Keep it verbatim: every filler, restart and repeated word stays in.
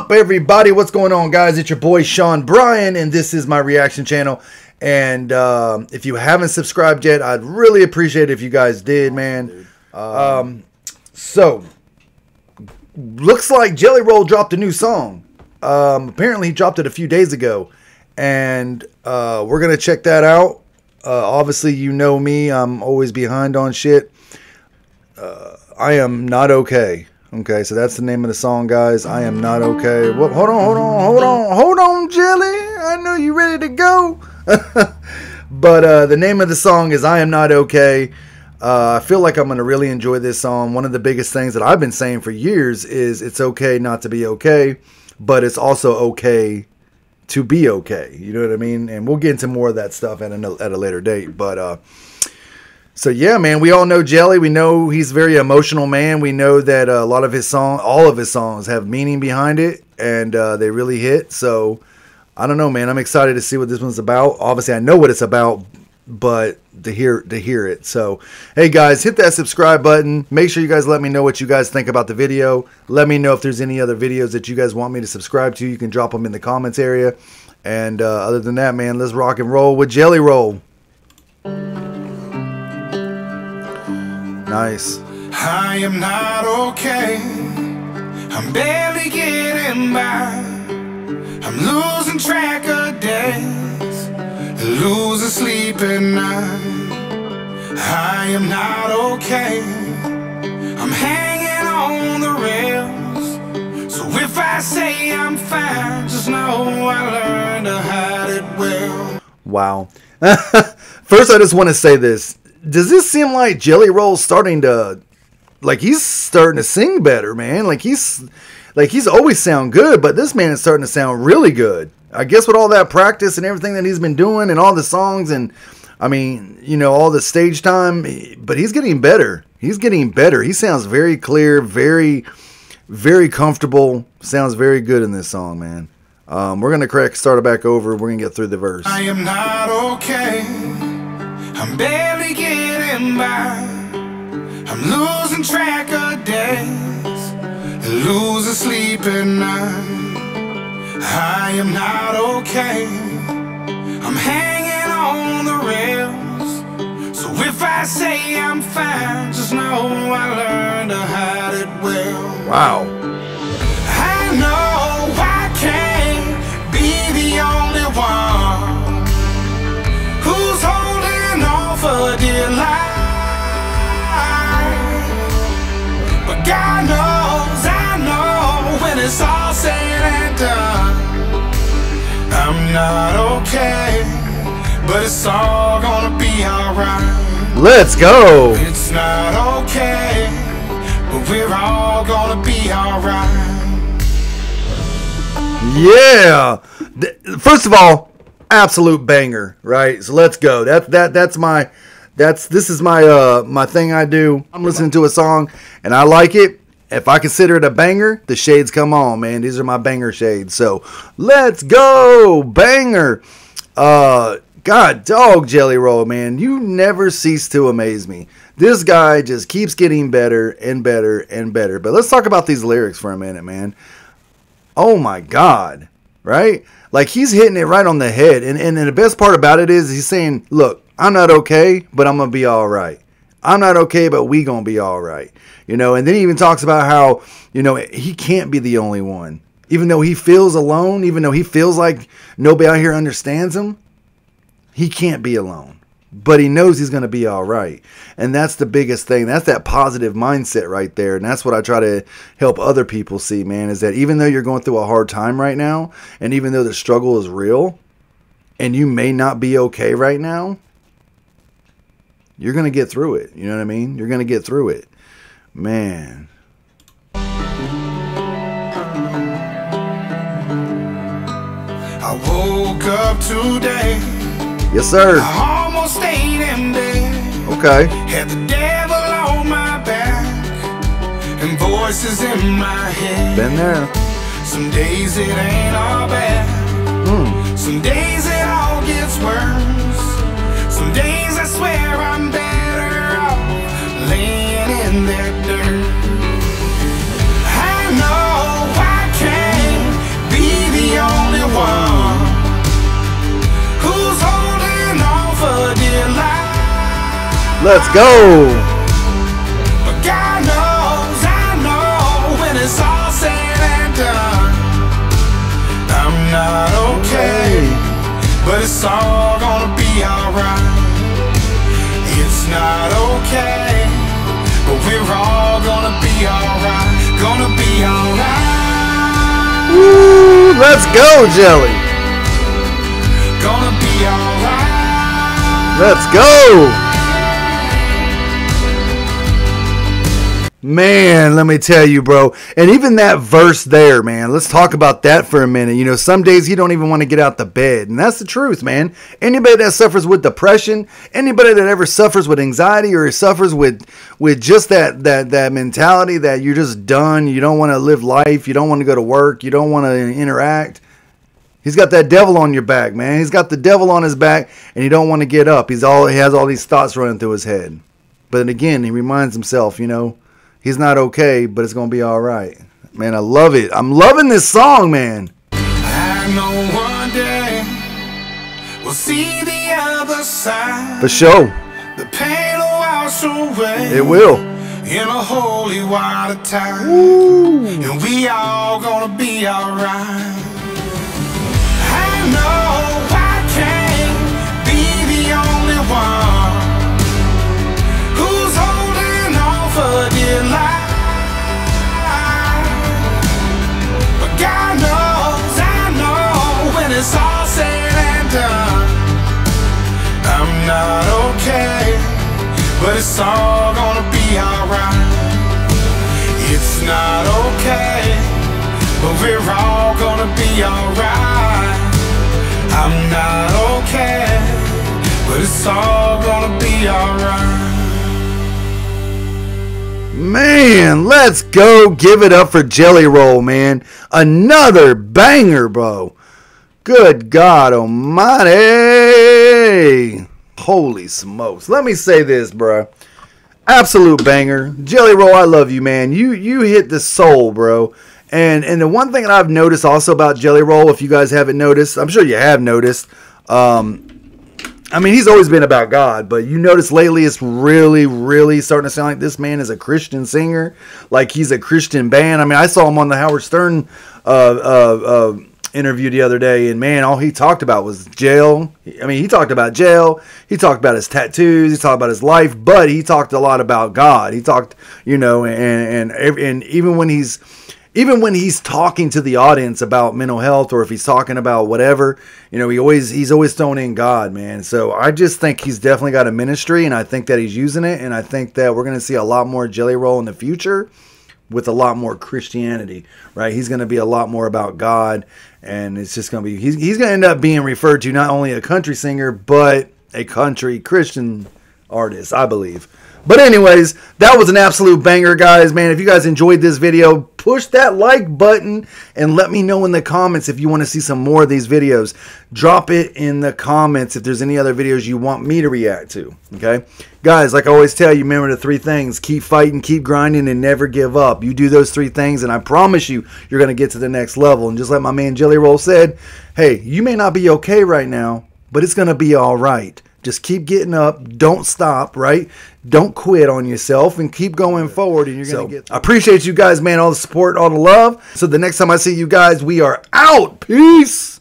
up, everybody? What's going on, guys? It's your boy Shawn Bryan, and this is my reaction channel. And um, if you haven't subscribed yet, I'd really appreciate it if you guys did, man. Um, so, looks like Jelly Roll dropped a new song. Um, apparently, he dropped it a few days ago, and uh, we're gonna check that out. Uh, obviously, you know me; I'm always behind on shit. Uh, I am not okay. Okay, so that's the name of the song, guys. I am not okay. Well, hold on, hold on, hold on, hold on, Jelly. I know you ready to go. But uh, the name of the song is I Am Not Okay. Uh, I feel like I'm going to really enjoy this song. One of the biggest things that I've been saying for years is it's okay not to be okay, but it's also okay to be okay. You know what I mean? And we'll get into more of that stuff at a, at a later date. But uh, so, yeah, man, we all know Jelly. We know he's a very emotional man. We know that uh, a lot of his songs, all of his songs have meaning behind it, and uh, they really hit. So, I don't know, man. I'm excited to see what this one's about. Obviously, I know what it's about, but to hear to hear it. So, hey, guys, hit that subscribe button. Make sure you guys let me know what you guys think about the video. Let me know if there's any other videos that you guys want me to subscribe to. You can drop them in the comments area. And uh, other than that, man, let's rock and roll with Jelly Roll. Nice. I am not okay. I'm barely getting by. I'm losing track of days, losing sleep at night. I am not okay. I'm hanging on the rails. So if I say I'm fine, just know I learned to hide it well. Wow. First, I just want to say this. Does this seem like Jelly Roll's starting to, like he's starting to sing better, man? Like he's, like he's always sound good, but this man is starting to sound really good. I guess with all that practice and everything that he's been doing and all the songs and, I mean, you know, all the stage time, but he's getting better. He's getting better. He sounds very clear, very, very comfortable. Sounds very good in this song, man. Um, we're going to crack, start it back over. We're going to get through the verse. I am not okay. I'm barely getting by. I'm losing track of days, losing sleep at night. I am not okay. I'm hanging on the rails. So if I say I'm fine, just know I learned to hide it well. Wow. I know I can't be the only one who's holding on for dear life. But God knows, I know, when it's all said and done, I'm not okay, but it's all gonna be alright. Let's go. It's not okay, but we're all gonna be alright. Yeah. First of all, absolute banger, right? So let's go. That that that's my that's this is my uh my thing I do. I'm listening to a song and I like it. If I consider it a banger, the shades come on, man. These are my banger shades. So let's go, banger. Uh, God, dog, Jelly Roll, man. You never cease to amaze me. This guy just keeps getting better and better and better. But let's talk about these lyrics for a minute, man. Oh my God, right? Like he's hitting it right on the head. And, and, and the best part about it is he's saying, look, I'm not okay, but I'm going to be all right. I'm not okay, but we going to be all right. You know, and then he even talks about how, you know, he can't be the only one. Even though he feels alone, even though he feels like nobody out here understands him, he can't be alone. But he knows he's going to be all right. And that's the biggest thing. That's that positive mindset right there. And that's what I try to help other people see, man, is that even though you're going through a hard time right now, and even though the struggle is real, and you may not be okay right now, you're going to get through it. You know what I mean? You're going to get through it. Man. I woke up today. Yes, sir. I almost stayed in bed. Okay. Had the devil on my back and voices in my head. Been there. Some days it ain't all bad. Mm. Some days it all gets worse. Some days I swear I'm better off laying in that dirt. I know I can't Let's go. But God knows, I know, when it's all said and done, I'm not okay, but it's all gonna be alright. It's not okay, but we're all gonna be alright. Gonna be alright. Woo, let's go, Jelly. Gonna be alright. Let's go. Man, let me tell you, bro. And even that verse there, man, let's talk about that for a minute. You know, some days you don't even want to get out the bed. And that's the truth, man. Anybody that suffers with depression, anybody that ever suffers with anxiety or suffers with with just that that that mentality that you're just done, you don't want to live life, you don't want to go to work, you don't want to interact. He's got that devil on your back, man. He's got the devil on his back and he don't want to get up. He's all he has all these thoughts running through his head. But again, he reminds himself, you know, he's not okay, but it's going to be all right. Man, I love it. I'm loving this song, man. I know one day we'll see the other side. For sure. The pain will wash away. It will. In a holy water time. Ooh. And we all going to be all right. I know I can't be the only one who's holding on for dear life. But God knows, I know, when it's all said and done, I'm not okay, but it's all gonna be alright. It's not okay, but we're all gonna be alright. I'm not okay, but it's all gonna be alright. Man, let's go. Give it up for Jelly Roll, man. Another banger, bro. Good God almighty. Holy smokes. Let me say this, bro. Absolute banger. Jelly Roll, I love you, man. You you hit the soul, bro. And and the one thing that I've noticed also about Jelly Roll, if you guys haven't noticed, I'm sure you have noticed, um, I mean, he's always been about God, but you notice lately it's really, really starting to sound like this man is a Christian singer, like he's a Christian band. I mean, I saw him on the Howard Stern uh, uh, uh, interview the other day, and man, all he talked about was jail. I mean, he talked about jail, he talked about his tattoos, he talked about his life, but he talked a lot about God. He talked, you know, and and and even when he's Even when he's talking to the audience about mental health, or if he's talking about whatever, you know, he always he's always thrown in God, man. So I just think he's definitely got a ministry, and I think that he's using it, and I think that we're going to see a lot more Jelly Roll in the future with a lot more Christianity, right? He's going to be a lot more about God, and it's just going to be he's he's going to end up being referred to not only a country singer but a country Christian artist, I believe. But anyways, that was an absolute banger, guys, man. If you guys enjoyed this video, push that like button and let me know in the comments if you want to see some more of these videos. Drop it in the comments if there's any other videos you want me to react to, okay? Guys, like I always tell you, remember the three things. Keep fighting, keep grinding, and never give up. You do those three things, and I promise you, you're going to get to the next level. And just like my man Jelly Roll said, hey, you may not be okay right now, but it's going to be all right. Just keep getting up. Don't stop, right? Don't quit on yourself and keep going forward, and you're going to so, get... I appreciate you guys, man, all the support, all the love. So the next time I see you guys, we are out. Peace.